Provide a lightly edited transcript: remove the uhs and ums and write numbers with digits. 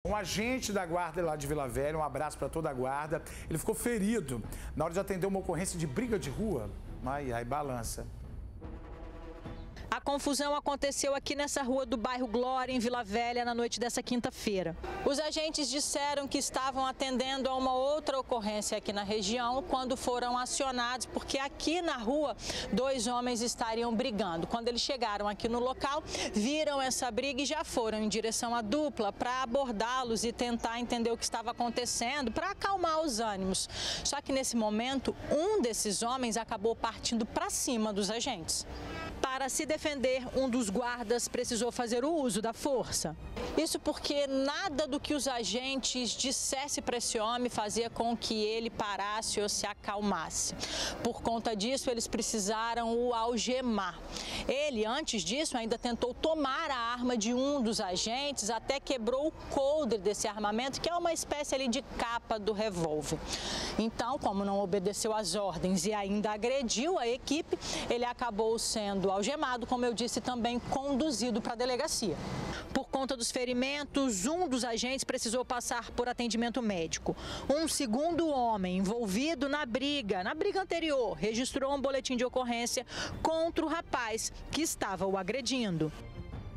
Um agente da guarda lá de Vila Velha, um abraço para toda a guarda, ele ficou ferido na hora de atender uma ocorrência de briga de rua. Aí balança. A confusão aconteceu aqui nessa rua do bairro Glória, em Vila Velha, na noite dessa quinta-feira. Os agentes disseram que estavam atendendo a uma outra ocorrência aqui na região quando foram acionados, porque aqui na rua 2 homens estariam brigando. Quando eles chegaram aqui no local, viram essa briga e já foram em direção à dupla para abordá-los e tentar entender o que estava acontecendo, para acalmar os ânimos. Só que nesse momento, um desses homens acabou partindo para cima dos agentes. Para se defender, um dos guardas precisou fazer o uso da força. Isso porque nada do que os agentes dissessem para esse homem fazia com que ele parasse ou se acalmasse. Por conta disso, eles precisaram o algemar. Ele, antes disso, ainda tentou tomar a arma de um dos agentes, até quebrou o coldre desse armamento, que é uma espécie ali de capa do revólver. Então, como não obedeceu às ordens e ainda agrediu a equipe, ele acabou sendo algemado, como eu disse, também conduzido para a delegacia. Por conta dos ferimentos, um dos agentes precisou passar por atendimento médico. Um segundo homem envolvido na briga anterior, registrou um boletim de ocorrência contra o rapaz que estava o agredindo.